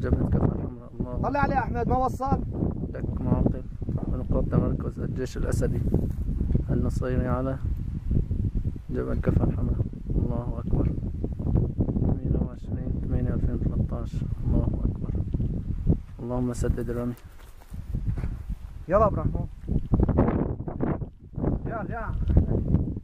جبهة كفر حمراء. الله طلع عليه أحمد ما وصل. لك معاقب ونقاط تمركز الجيش الأسدي النصيري على جبهة كفر حمراء. الله أكبر. 28/8/2013. الله أكبر. اللهم سدد الرمي. يلا عبد الرحمن. يلا